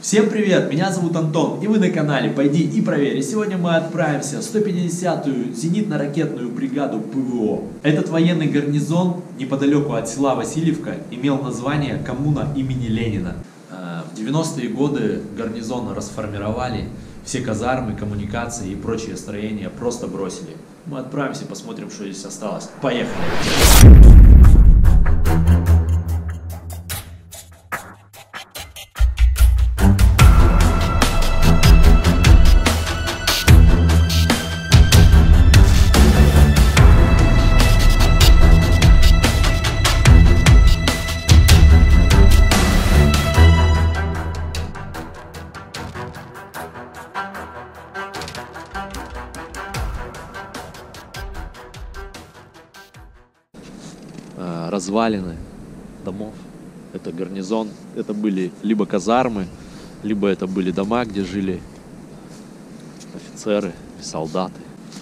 Всем привет, меня зовут Антон, и вы на канале «Пойди и проверь». И сегодня мы отправимся в 150-ю зенитно-ракетную бригаду ПВО. Этот военный гарнизон неподалеку от села Васильевка имел название коммуна имени Ленина. В 90-е годы гарнизон расформировали, все казармы, коммуникации и прочие строения просто бросили. Мы отправимся, посмотрим, что здесь осталось. Поехали! Развалины домов, это гарнизон, это были либо казармы, либо это были дома, где жили офицеры и солдаты.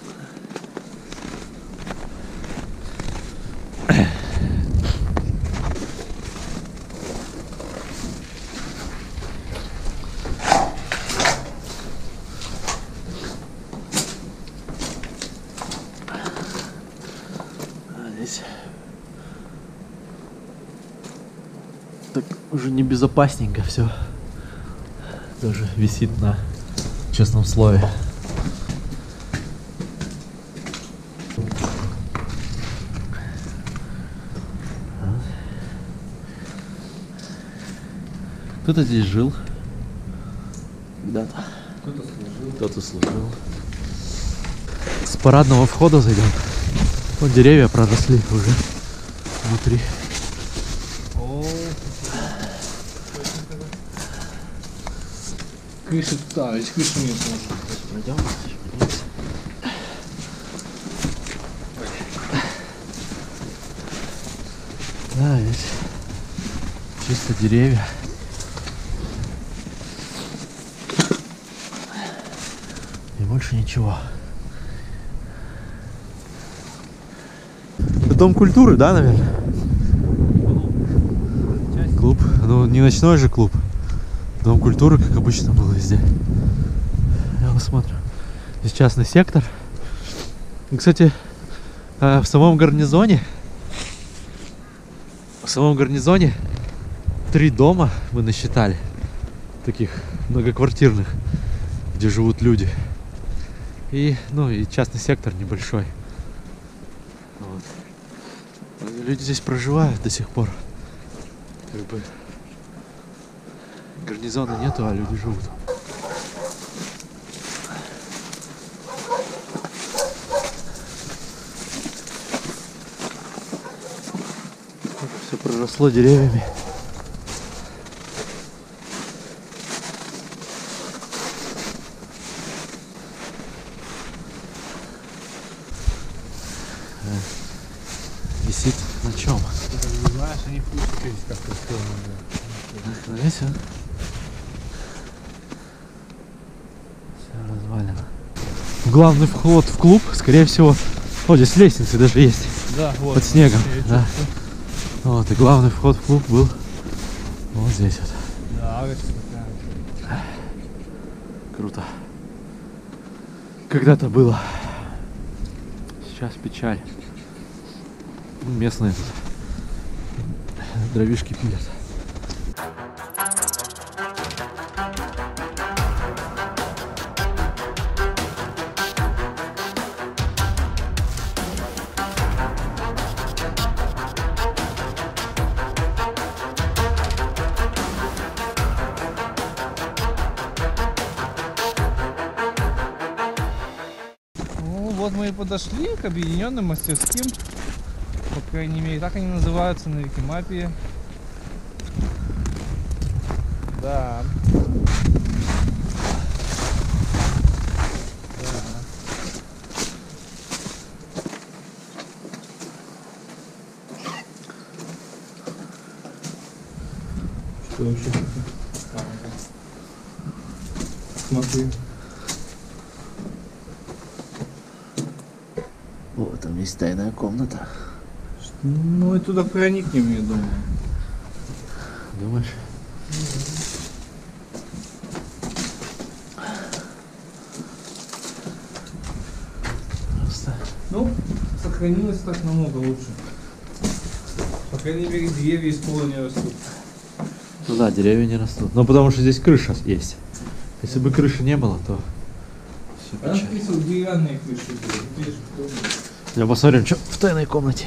Здесь так уже небезопасненько все. Тоже висит на честном слове. Кто-то здесь жил когда-то. Кто-то служил. С парадного входа зайдем. Вот деревья проросли уже внутри. Крыша, да, здесь крыша нет. Пройдем. Да, здесь чисто деревья. И больше ничего. Это дом культуры, да, наверное? Клуб. Ну, не ночной же клуб. Дом культуры, как обычно было везде. Я посмотрю. Здесь частный сектор. И, кстати, в самом гарнизоне 3 дома мы насчитали. Таких многоквартирных, где живут люди. И, ну, и частный сектор небольшой. Вот. Люди здесь проживают до сих пор. Как бы гарнизона нету, а люди живут. Все проросло деревьями. Висит на чем? Знаешь, они пустились как-то в сторону. Здесь он. Все развалено. Главный вход в клуб, скорее всего. О, здесь лестницы даже есть. Да, вот. Под снегом. Да. Вот, и главный вход в клуб был вот здесь вот. Да, это такая. Круто. Когда-то было. Сейчас печаль. Местные тут дровишки пилят. Ну, вот мы и подошли к объединенным мастерским. По крайней мере, так они называются на Викимапе. Да. Что вообще? Смотри. Вот там есть тайная комната. Ну и туда проникнем, я думаю. Думаешь? Ну, сохранилось так намного лучше. По крайней мере, деревья из пола не растут. Ну да, деревья не растут. Но потому что здесь крыша есть. Если бы крыши не было, то все А печально. написал, деревянные крыши были. Я посмотрим, что в тайной комнате.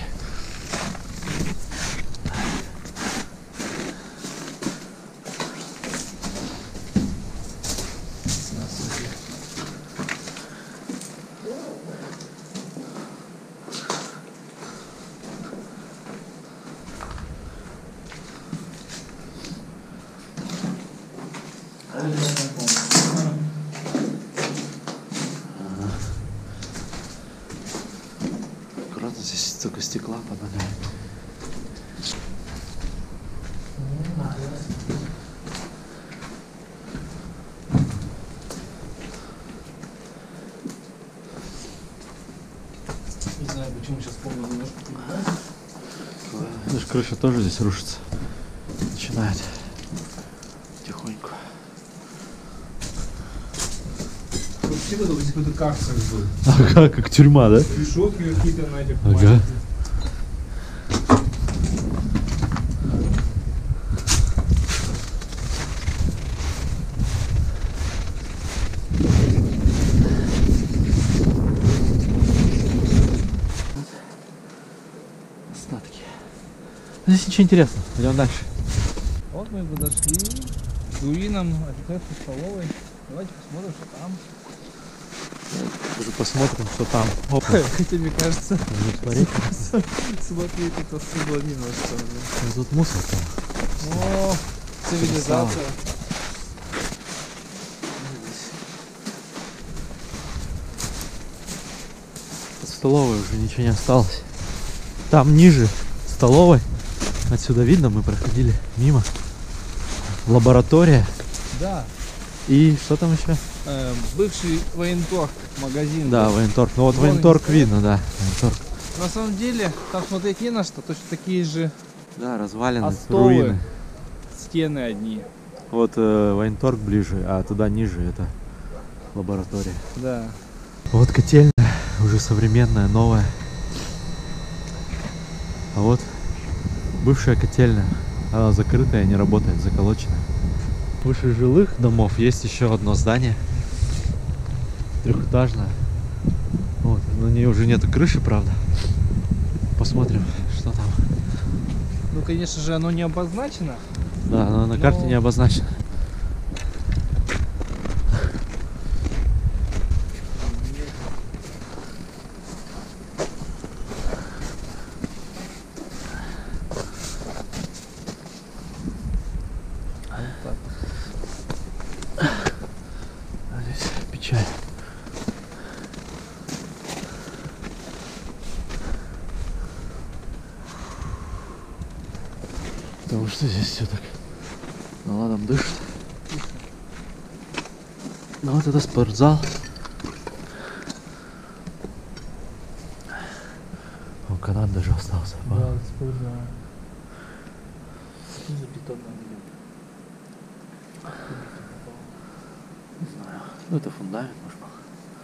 Аккуратно, здесь столько стекла под ногами. Не знаю, почему сейчас помню немножко поднимается. Даже крыша тоже здесь рушится. Начинает потихоньку. Вообще это здесь какой-то карцер был. Ага, как тюрьма, да? Решетки какие-то на этих Ага. маленьких. Остатки. Здесь ничего интересного. Идем дальше. Вот мы подошли к руинам архитектурной столовой. Давайте посмотрим, что там. Уже посмотрим, что там. Опа. Хотя мне кажется, Ну, смотри. смотреть это особо не на что. Ну, тут мусор там. О, цивилизация. От столовой уже ничего не осталось. Там ниже столовой. Отсюда видно, мы проходили мимо. Лаборатория. Да, И что там еще? бывший военторг магазин. Да, был. военторг. Ну вот Вон военторг они стоят. видно, да. Военторг. На самом деле, там смотреть не на что, точно такие же Да, развалины, остовы, руины. стены одни. Вот военторг ближе, а туда ниже это лаборатория. Да. Вот котельная, уже современная, новая. А вот бывшая котельная. Она закрытая, не работает, заколоченная. Выше жилых домов есть еще одно здание. Трехэтажное. Вот, на ней уже нету крыши, правда. Посмотрим, что там. Ну, конечно же, оно не обозначено. Да, но на карте Но- не обозначено. А здесь печаль. Потому что здесь все так наладом дышит. Ну вот это спортзал. О, канат даже остался. Вау. Не знаю. Ну это фундамент, может быть.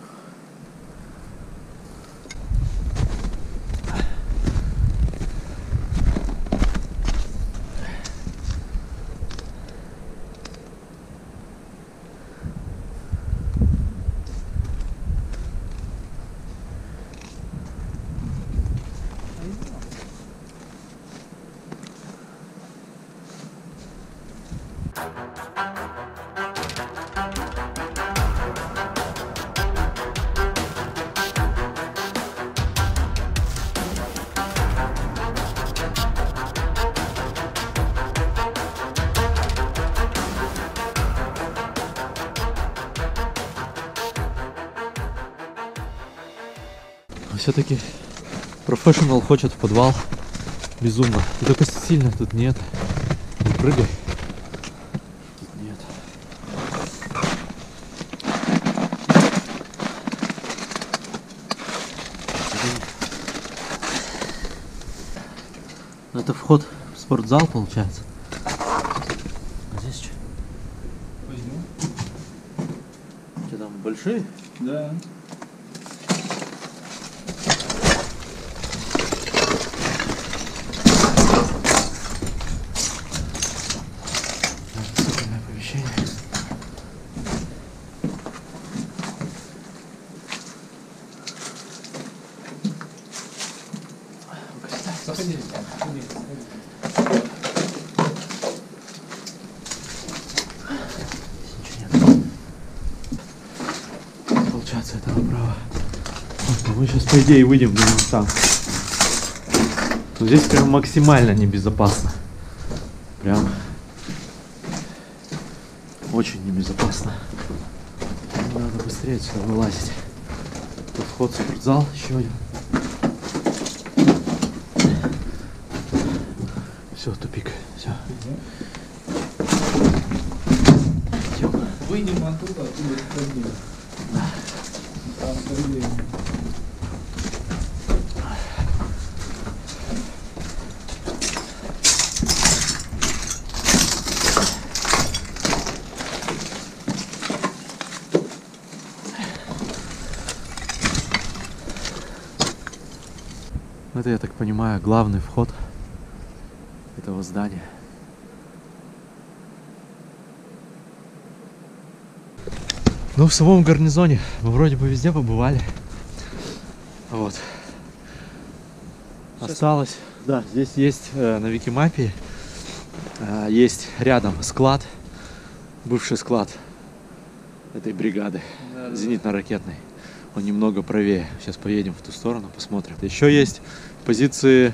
Все-таки профессионал хочет в подвал безумно. И только сильно тут нет. Не прыгай. Тут нет. Это вход в спортзал получается. А здесь что? Возьму. Что там большие? Да. Сходи. Получается, это направо. Мы сейчас, по идее, выйдем там. Но здесь прям максимально небезопасно. Прям очень небезопасно. Надо быстрее сюда вылазить. Тут вход в спортзал, еще один. Все, тупик. Все. Идем. Выйдем оттуда, оттуда. Там впереди. Это, я так понимаю, главный вход этого здания. Ну, в самом гарнизоне мы вроде бы везде побывали. Вот. Осталось. Да, здесь есть на Викимапе есть рядом склад, бывший склад этой бригады, зенитно-ракетной. Он немного правее. Сейчас поедем в ту сторону, посмотрим. Еще есть позиции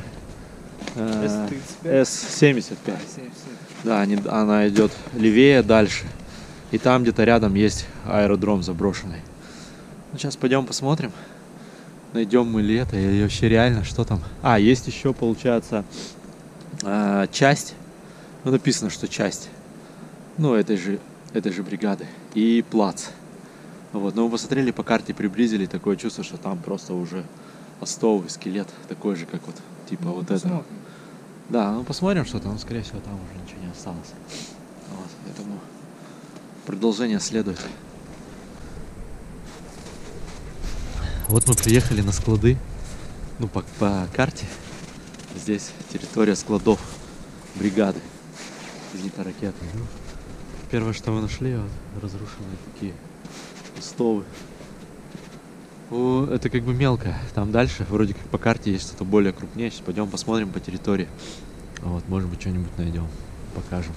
С-75. Да, она идет левее, дальше. И там где-то рядом есть аэродром заброшенный. Ну, сейчас пойдем посмотрим, найдем мы ли это, или вообще реально, что там. А, есть еще, получается, часть. Ну, написано, что часть. Ну, этой же бригады. И плац. Вот, но мы посмотрели по карте, приблизили, такое чувство, что там просто уже остовый скелет, такой же, как вот, типа вот это. Да, ну посмотрим, что там, скорее всего, там уже ничего не осталось. Вот, поэтому продолжение следует. Вот мы приехали на склады, ну по карте, здесь территория складов бригады зенитно-ракетной. Ну, первое, что мы нашли, вот, разрушенные такие остовы. Это как бы мелко. Там дальше вроде как по карте есть что-то более крупнее. Сейчас пойдем посмотрим по территории. Вот, может быть, что-нибудь найдем. Покажем.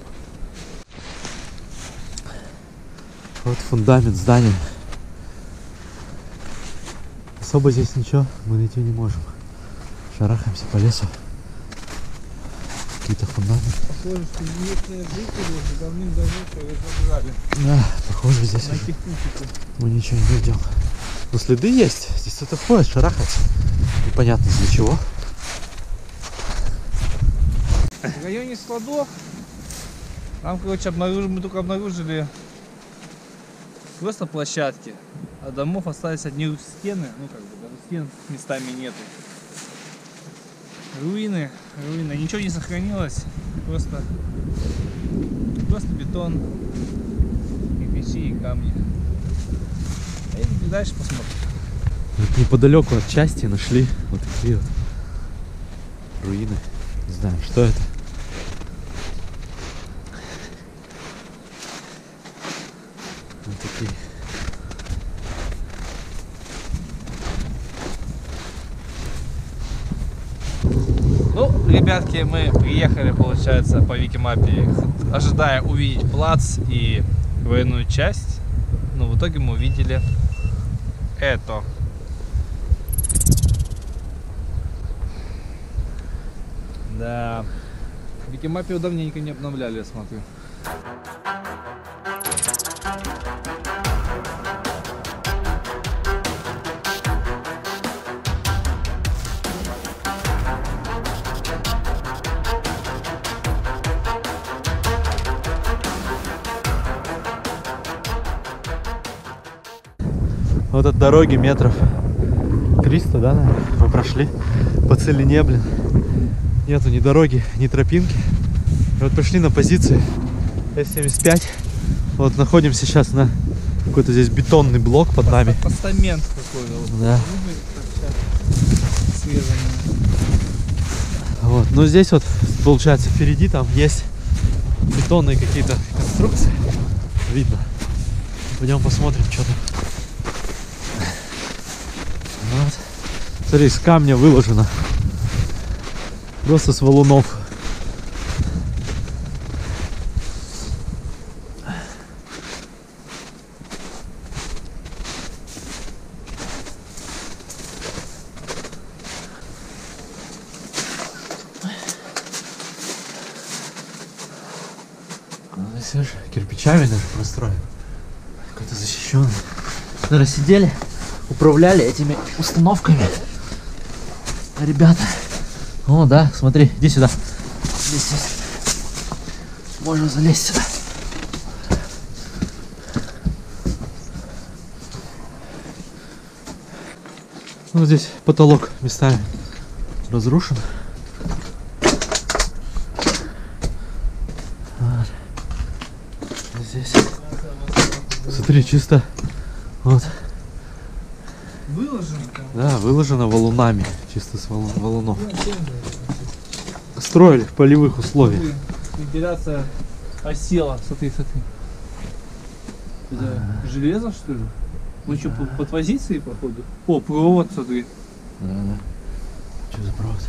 Вот фундамент здания. Особо здесь ничего мы найти не можем. Шарахаемся по лесу. Какие-то фундаменты. Похоже, что местные жители уже давным-давно разобрали. Да, похоже, здесь мы ничего не найдем. Но следы есть. Здесь кто-то ходит, шарахается. Непонятно для чего. В районе складов там, короче, мы только обнаружили просто площадки. А домов остались одни стены. Ну, как бы, даже стен местами нету. Руины. Ничего не сохранилось. Просто бетон, кирпичи и камни. А идем дальше посмотрим. Вот неподалеку от части нашли вот такие вот руины. Не знаю, что это. Вот такие. Ну, ребятки, мы приехали, получается, по Викимапе, ожидая увидеть плац и военную часть. Но в итоге мы увидели это. Да. В Викимапе давненько не обновляли, я смотрю. Вот от дороги метров 300, да, наверное, мы прошли по целине, блин. Нету ни дороги, ни тропинки. И вот пришли на позиции С-75. Вот находимся сейчас на какой-то здесь бетонный блок под нами. Постамент какой-то. Вот. Да. Вот, ну здесь вот, получается, впереди там есть бетонные какие-то конструкции. Видно. Пойдем посмотрим, что там. Вот. Смотри, из камня выложено. Просто с валунов. Здесь кирпичами даже простроен. Какой-то защищенный. Наверное, сидели, управляли этими установками. Ребята. О, да, смотри, иди сюда. Здесь можно залезть сюда. Ну, здесь потолок местами разрушен. Вот. Здесь. Смотри, чисто. Вот. Выложено там. Да, выложено валунами. Чисто с валунов. Строили в полевых условиях. Вентиляция осела. Смотри, смотри. Это железо, что ли? Ну что, по позиции, походу? О, провод, смотри. Да. Что за провод?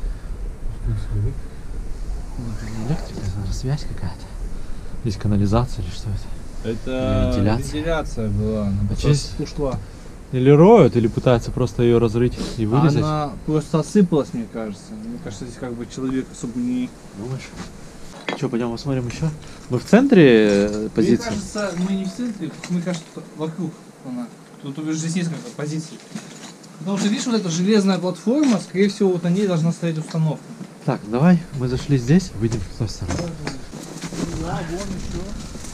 Ну, это не электрика, это связь какая-то. Здесь канализация или что это? Это вентиляция была, она просто ушла. Или роют, или пытаются просто ее разрыть и вырезать. Она просто осыпалась, мне кажется. Мне кажется, здесь как бы человек особо не... Думаешь? Что, пойдем посмотрим еще? Мы в центре позиции? Мне кажется, мы не в центре, мне кажется, вокруг она. Тут здесь несколько позиций. Потому что, видишь, вот эта железная платформа, скорее всего, вот на ней должна стоять установка. Так, давай, мы зашли здесь, выйдем с той стороны. Да, вон еще.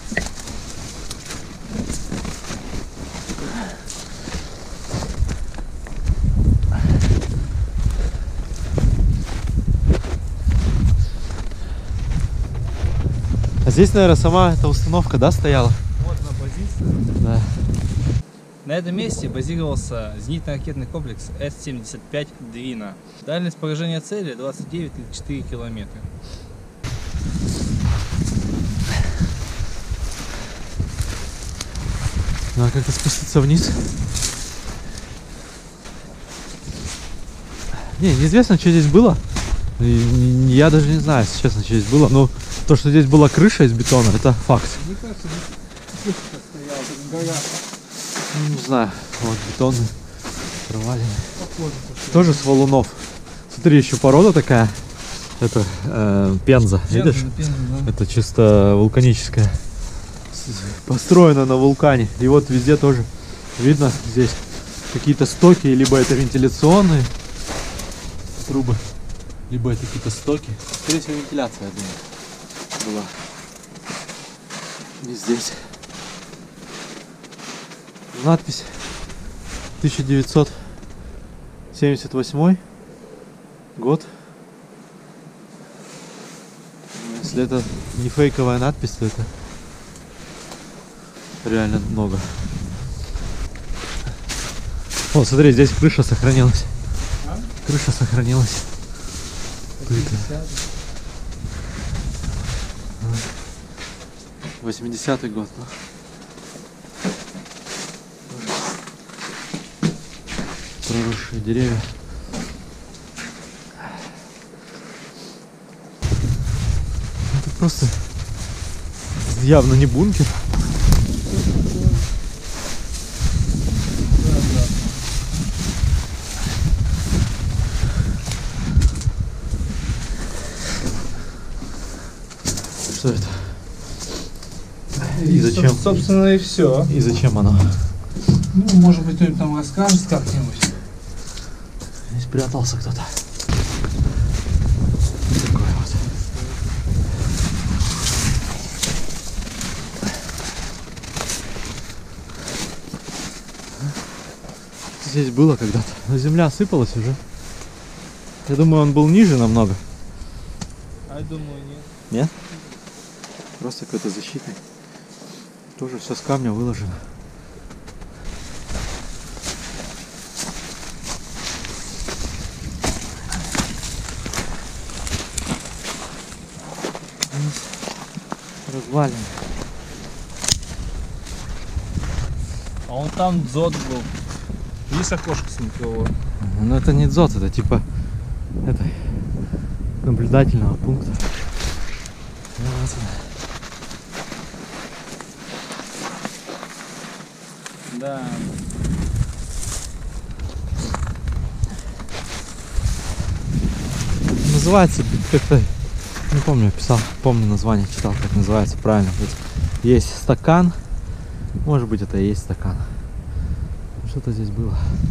А здесь, наверное, сама эта установка, да, стояла? Вот на позиции. Да. На этом месте базировался зенитно-ракетный комплекс С-75 «Двина». Дальность поражения цели 29,4 километра. Надо как-то спуститься вниз. Неизвестно, что здесь было. Я даже не знаю, если честно, что здесь было. Но то, что здесь была крыша из бетона, это факт. Мне кажется, здесь крыша стояла, тут гора. Не знаю, вот бетонный, проваленный. Похоже, тоже с валунов. Смотри, еще порода такая. Это пенза, видишь? Пенза, да. Это чисто вулканическая. Построена на вулкане. И вот везде тоже видно здесь какие-то стоки, либо это вентиляционные трубы, либо это какие-то стоки. Скорее всего, вентиляция, я думаю, была. И здесь надпись 1978 год. Если это не фейковая надпись, то это реально много. О, смотри, здесь крыша сохранилась. А? Крыша сохранилась. 80-й год. Ну. Проросшие деревья. Это просто явно не бункер. Что это? И зачем? Собственно, и все. И зачем оно? Ну, может быть, кто-нибудь там расскажет как-нибудь. Здесь прятался кто-то. Такой вот. Здесь было когда-то. Но земля осыпалась уже. Я думаю, он был ниже намного. А я думаю, нет. Нет? Просто какой-то защитный. Тоже все с камня выложено. Развалин. А он там дзот был. Видишь окошко смотровое? Ну это не дзот, это типа это наблюдательного пункта. Да. Называется как-то, не помню, писал, помню название, читал, как называется правильно. Вот есть стакан, может быть, это и есть стакан. Что-то здесь было.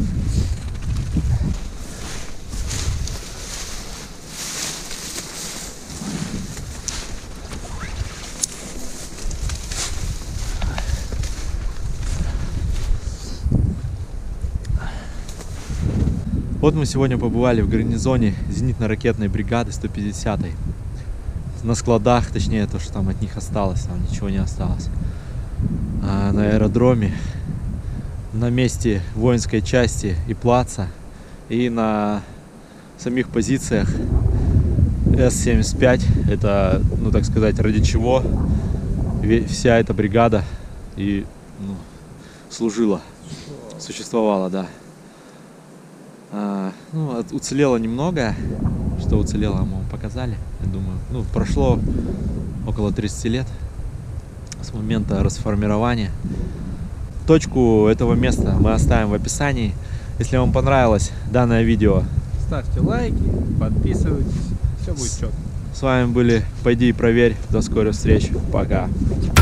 Вот мы сегодня побывали в гарнизоне зенитно-ракетной бригады 150-й. На складах, точнее, то, что там от них осталось, там ничего не осталось. На аэродроме, на месте воинской части и плаца, и на самих позициях С-75. Это, ну так сказать, ради чего вся эта бригада и служила, существовала, да. Уцелело немного, что уцелело, мы вам показали, я думаю. Прошло около 30 лет с момента расформирования. Точку этого места мы оставим в описании. Если вам понравилось данное видео, ставьте лайки, подписывайтесь, все будет четко. С вами были «Пойди и проверь». До скорой встречи. Пока.